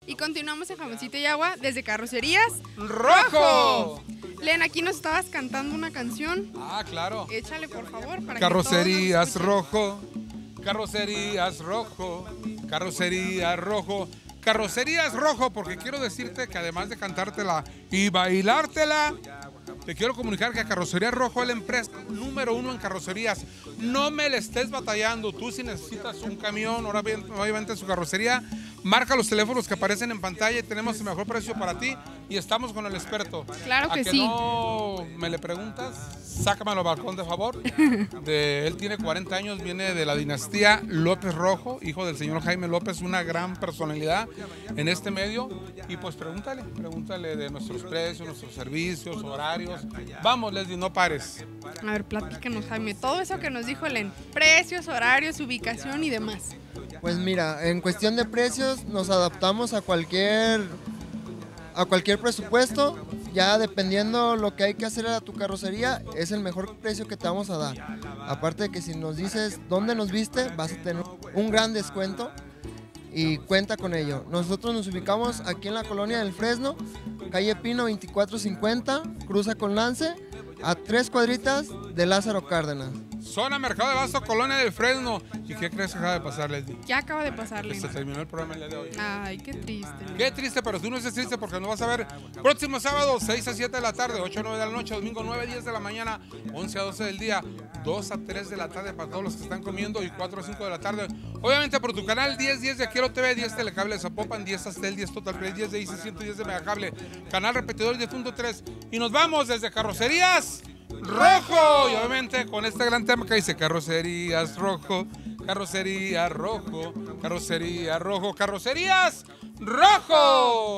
Y continuamos en Jamoncito y Agua desde Carrocerías ¡Rojo! Len, aquí nos estabas cantando una canción. Ah, claro. Échale, por favor, para Carrocerías que todos nos Rojo, Carrocerías Rojo, Carrocerías Rojo, Carrocerías Rojo, porque quiero decirte que además de cantártela y bailártela, te quiero comunicar que Carrocerías Rojo es la empresa número 1 en carrocerías. No me le estés batallando. Tú si necesitas un camión, ahora bien, obviamente su carrocería, marca los teléfonos que aparecen en pantalla y tenemos el mejor precio para ti y estamos con el experto. Claro que ¿A que sí. no me le preguntas? Sácamelo al balcón, de favor. Él tiene 40 años, viene de la dinastía López Rojo, hijo del señor Jaime López, una gran personalidad en este medio. Y pues pregúntale de nuestros precios, nuestros servicios, horarios. Vamos, Leslie, no pares. A ver, platícanos, Jaime, todo eso que nos dijo Len, precios, horarios, ubicación y demás. Pues mira, en cuestión de precios nos adaptamos a cualquier presupuesto. Ya dependiendo lo que hay que hacer a tu carrocería, es el mejor precio que te vamos a dar. Aparte de que si nos dices dónde nos viste, vas a tener un gran descuento y cuenta con ello. Nosotros nos ubicamos aquí en la colonia del Fresno, calle Pino 2450, cruza con Lance, a 3 cuadritas de Lázaro Cárdenas. Zona Mercado de Abasto, Colonia del Fresno. ¿Y qué crees que acaba de pasar, Leslie? Ya acaba de pasar, Len. Se terminó el programa el día de hoy. Ay, qué triste. Len. Qué triste, pero tú no estés triste porque nos vas a ver próximo sábado, 6 a 7 de la tarde, 8 a 9 de la noche, domingo 9 a 10 de la mañana, 11 a 12 del día, 2 a 3 de la tarde para todos los que están comiendo y 4 a 5 de la tarde. Obviamente por tu canal 10 de Aquiero TV, 10 Telecable de Zapopan, 10 Astel, 10 Total Play, 10 de IC, 110 de Megacable, canal repetidor 10.3. Y nos vamos desde Carrocerías Rojo. Y obviamente con este gran tema que dice Carrocerías Rojo, Carrocerías Rojo, Carrocerías Rojo, Carrocerías Rojo.